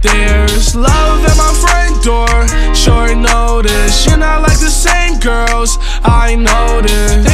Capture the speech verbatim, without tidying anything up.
There's love at my front door, short notice. You're not like the same girls I noticed.